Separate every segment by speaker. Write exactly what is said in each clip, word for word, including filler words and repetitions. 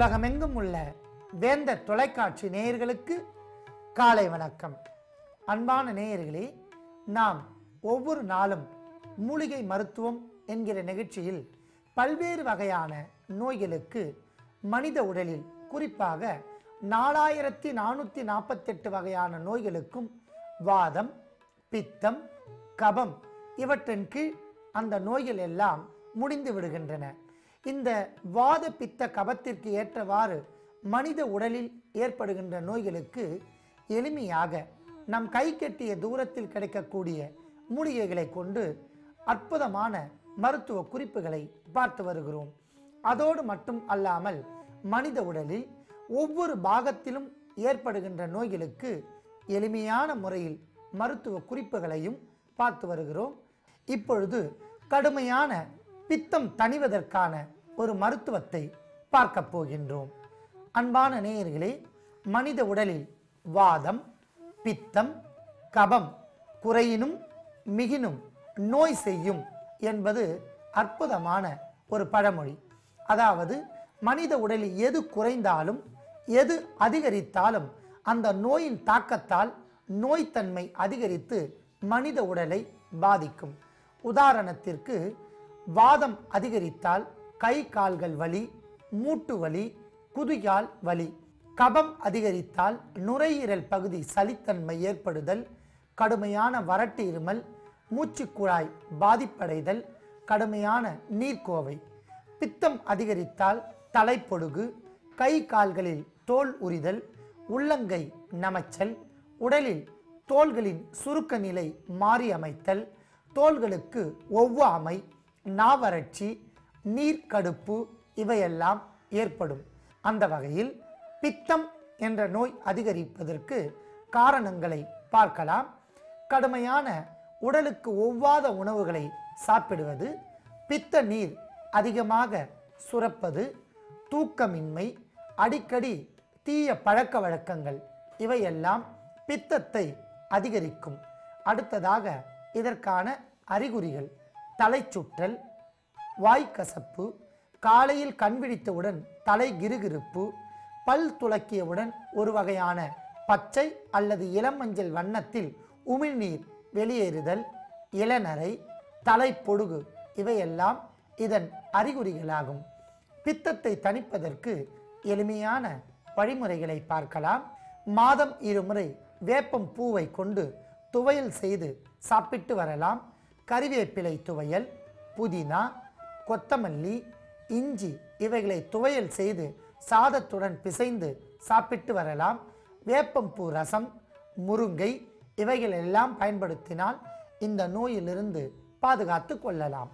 Speaker 1: உலகமெங்கும் உள்ள வேந்தர் தொலைக்காட்சி நேயர்களுக்கு காலை வணக்கம். அன்பான நேயர்களே, நாம் ஒவ்வொரு நாளும் மூலிகை மருத்துவம் என்கிற நிகழ்ச்சியில் பல்வேறு வகையான நோய்களுக்கு மனித உடலில் குறிப்பாக நாலாயிரத்தி நானூற்றி நாற்பத்தெட்டு வகையான நோய்களுக்கும் வாதம், பித்தம், கபம் இவற்றின் கீழ் அந்த நோய்கள் எல்லாம் முடிந்து விடுகின்றன. இந்த வாத பித்த கபத்திற்கு ஏற்றவாறு மனித உடலில் ஏற்படுகின்ற நோய்களுக்கு எளிமையாக நம் கை கெட்டிய தூரத்தில் கிடைக்கக்கூடிய மூலிகைகளை கொண்டு அற்புதமான மருத்துவ குறிப்புகளை பார்த்து வருகிறோம். அதோடு மட்டும் அல்லாமல் மனித உடலில் ஒவ்வொரு பாகத்திலும் ஏற்படுகின்ற நோய்களுக்கு எளிமையான முறையில் மருத்துவ குறிப்புகளையும் பார்த்து வருகிறோம். இப்பொழுது கடுமையான பித்தம் தணிவதற்கான ஒரு மருத்துவத்தை பார்க்க போகின்றோம். அன்பான நேயர்களே, மனித உடலில் வாதம், பித்தம், கபம் குறையினும் மிகினும் நோய் செய்யும் என்பது அற்புதமான ஒரு பழமொழி. அதாவது மனித உடலில் எது குறைந்தாலும் எது அதிகரித்தாலும் அந்த நோயின் தாக்கத்தால் நோய்த்தன்மை அதிகரித்து மனித உடலை பாதிக்கும். உதாரணத்திற்கு, வாதம் அதிகரித்தால் கை கால்கள் வலி, மூட்டு வலி, குதிகால் வலி. கபம் அதிகரித்தால் நுரையீரல் பகுதி சளித்தன்மை ஏற்படுதல், கடுமையான வறட்டு இருமல், மூச்சுக்குழாய் பாதிப்படைதல், கடுமையான நீர்க்கோவை. பித்தம் அதிகரித்தால் தலைப்பொடுகு, கை கால்களில் தோல் உரிதல், உள்ளங்கை நமைச்சல், உடலில் தோள்களின் சுருக்க நிலை மாறி அமைத்தல், தோள்களுக்கு ஒவ்வாமை, நாவறட்சி, நீர்க்கடுப்பு இவையெல்லாம் ஏற்படும். அந்த வகையில் பித்தம் என்ற நோய் அதிகரிப்பதற்கு காரணங்களை பார்க்கலாம். கடுமையான உடலுக்கு ஒவ்வாத உணவுகளை சாப்பிடுவது, பித்த நீர் அதிகமாக சுரப்பது, தூக்கமின்மை, அடிக்கடி தீய பழக்க வழக்கங்கள் இவையெல்லாம் பித்தத்தை அதிகரிக்கும். அடுத்ததாக இதற்கான அறிகுறிகள்: தலைச்சுற்றல், வாய்க்கசப்பு, காலையில் கண் விழித்தவுடன் தலை கிருகிருப்பு, பல் துலக்கியவுடன் ஒரு வகையான பச்சை அல்லது இளமஞ்சள் வண்ணத்தில் உமிழ்நீர் வெளியேறுதல், இளநரை, தலைப்பொடுகு இவையெல்லாம் இதன் அறிகுறிகளாகும். பித்தத்தை தணிப்பதற்கு எளிமையான வழிமுறைகளை பார்க்கலாம். மாதம் இருமுறை வேப்பம் பூவை கொண்டு துவையல் செய்து சாப்பிட்டு வரலாம். கறிவேப்பிலை துவையல், புதினா, கொத்தமல்லி, இஞ்சி இவைகளை துவையல் செய்து சாதத்துடன் பிசைந்து சாப்பிட்டு வரலாம். வேப்பம்பூ ரசம், முருங்கை இவைகள் எல்லாம் பயன்படுத்தினால் இந்த நோயிலிருந்து பாதுகாத்து கொள்ளலாம்.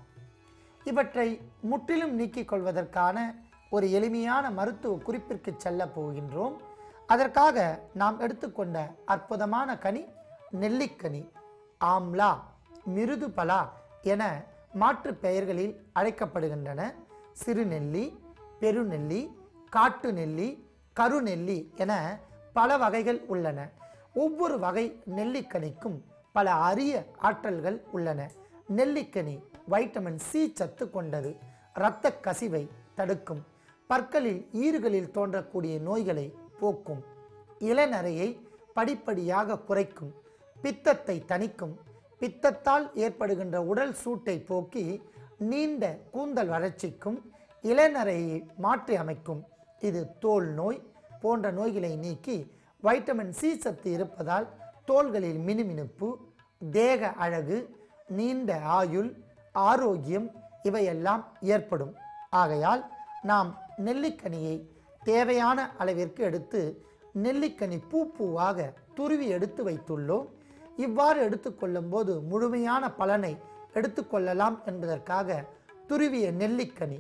Speaker 1: இவற்றை முற்றிலும் நீக்கிக் கொள்வதற்கான ஒரு எளிமையான மருத்துவ குறிப்பிற்கு செல்ல போகின்றோம். அதற்காக நாம் எடுத்துக்கொண்ட அற்புதமான கனி நெல்லிக்கனி. ஆம்லா, மிருதுபலா என மாற்று பெயர்களில் அழைக்கப்படுகின்றன. சிறுநெல்லி, பெருநெல்லி, காட்டு நெல்லி, கருநெல்லி என பல வகைகள் உள்ளன. ஒவ்வொரு வகை நெல்லிக்கனிக்கும் பல அரிய ஆற்றல்கள் உள்ளன. நெல்லிக்கனி வைட்டமின் சி சத்து கொண்டது. இரத்த கசிவை தடுக்கும். பற்களில் ஈறுகளில் தோன்றக்கூடிய நோய்களை போக்கும். இளநரையை படிப்படியாக குறைக்கும். பித்தத்தை தணிக்கும். பித்தத்தால் ஏற்படுகின்ற உடல் சூட்டை போக்கி நீண்ட கூந்தல் வளர்ச்சிக்கும் இளநரையை மாற்றி அமைக்கும். இது தோல் நோய் போன்ற நோய்களை நீக்கி வைட்டமின் சி சத்து இருப்பதால் தோள்களில் மினுமினுப்பு, தேக அழகு, நீண்ட ஆயுள், ஆரோக்கியம் இவையெல்லாம் ஏற்படும். ஆகையால் நாம் நெல்லிக்கனியை தேவையான அளவிற்கு எடுத்து நெல்லிக்கனி பூ பூவாக துருவி எடுத்து வைத்துள்ளோம். இவ்வாறு எடுத்துக்கொள்ளும் போது முழுமையான பலனை எடுத்துக்கொள்ளலாம் என்பதற்காக துருவிய நெல்லிக்கனி.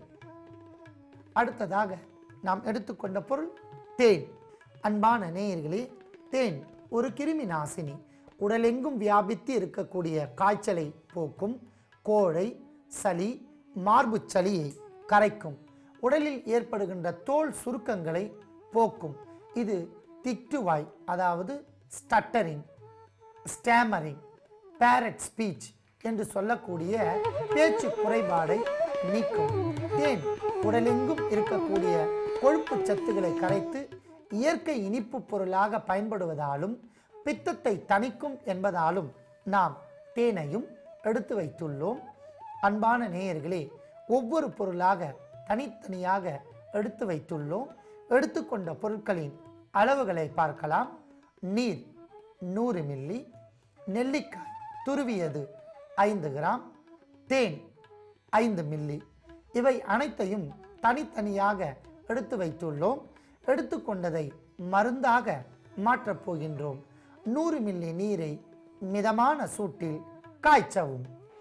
Speaker 1: அடுத்ததாக நாம் எடுத்துக்கொண்ட பொருள் தேன். அன்பான நேயர்களே, தேன் ஒரு கிருமி நாசினி. உடலெங்கும் வியாபித்து இருக்கக்கூடிய காய்ச்சலை போக்கும். கோழை, சளி, மார்பு சளியை கரைக்கும். உடலில் ஏற்படுகின்ற தோல் சுருக்கங்களை போக்கும். இது திட்டுவாய், அதாவது ஸ்டட்டரிங், ஸ்டாமரிங், பேரட் ஸ்பீச் என்று சொல்லக்கூடிய பேச்சு குறைபாடை நீக்கும். தேன் உடலெங்கும் இருக்கக்கூடிய கொழுப்பு சத்துக்களை கரைத்து இயற்கை இனிப்பு பொருளாக பயன்படுவதாலும் பித்தத்தை தணிக்கும் என்பதாலும் நாம் தேனையும் எடுத்து வைத்துள்ளோம். அன்பான நேயர்களே, ஒவ்வொரு பொருளாக தனித்தனியாக எடுத்து வைத்துள்ளோம். எடுத்துக்கொண்ட பொருட்களின் அளவுகளை பார்க்கலாம். நீர் நூறு மில்லி, நெல்லிக்காய் துருவியது ஐந்து கிராம், தேன் ஐந்து மில்லி. இவை அனைத்தையும் தனித்தனியாக எடுத்து வைத்துள்ளோம். எடுத்துக்கொண்டதை மருந்தாக மாற்றப் போகின்றோம். நூறு மில்லி நீரை மிதமான சூட்டில் காய்ச்சவும்.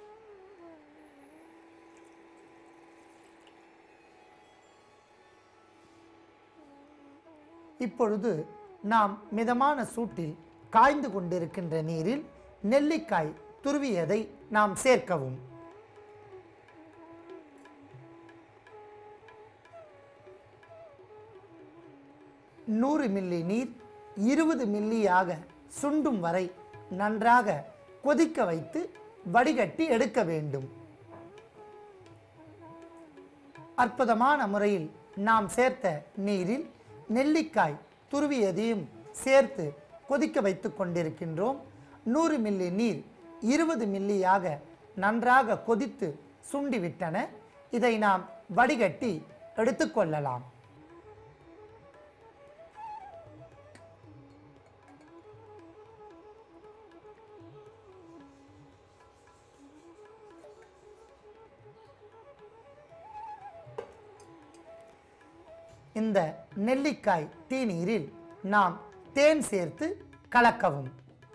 Speaker 1: இப்பொழுது நாம் மிதமான சூட்டில் காய்ந்து கொண்டிருக்கின்ற நீரில் நெல்லிக்காய் துருவியதை நாம் சேர்க்கவும். நூறு மில்லி நீர் இருபது மில்லியாக சுண்டும் வரை நன்றாக கொதிக்க வைத்து வடிகட்டி எடுக்க வேண்டும். அற்புதமான முறையில் நாம் சேர்த்த நீரில் நெல்லிக்காய் துருவியதையும் சேர்த்து கொதிக்க வைத்து கொண்டிருக்கின்றோம். நூறு மில்லி நீர் இருபது மில்லியாக நன்றாக கொதித்து சுண்டிவிட்டன. இதை நாம் வடிகட்டி எடுத்துக்கொள்ளலாம். இந்த நெல்லிக்காய் தீநீரில் நாம் தேன் சேர்த்து கலக்கவும்.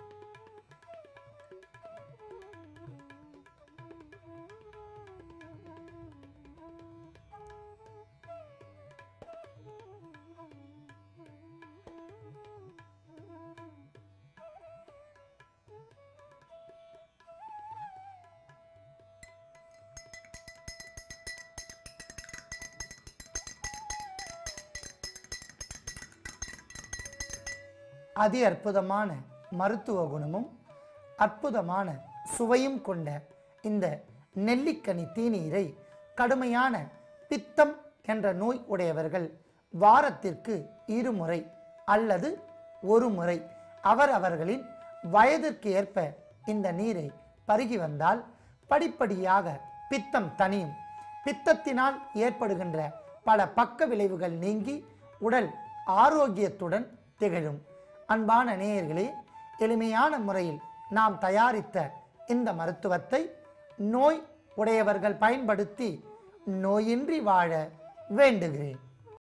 Speaker 1: அதி அற்புதமான மருத்துவ குணமும் அற்புதமான சுவையும் கொண்ட இந்த நெல்லிக்கனி தீநீரை கடுமையான பித்தம் என்ற நோய் உடையவர்கள் வாரத்திற்கு இருமுறை அல்லது ஒரு முறை அவர் அவர்களின் வயதிற்கு ஏற்ப இந்த நீரை பருகி வந்தால் படிப்படியாக பித்தம் தணியும். பித்தத்தினால் ஏற்படுகின்ற பல பக்க விளைவுகள் நீங்கி உடல் ஆரோக்கியத்துடன் திகழும். அன்பான நேயர்களே, எளிமையான முறையில் நாம் தயாரித்த இந்த மருத்துவத்தை நோய் உடையவர்கள் பயன்படுத்தி நோயின்றி வாழ வேண்டுகிறேன்.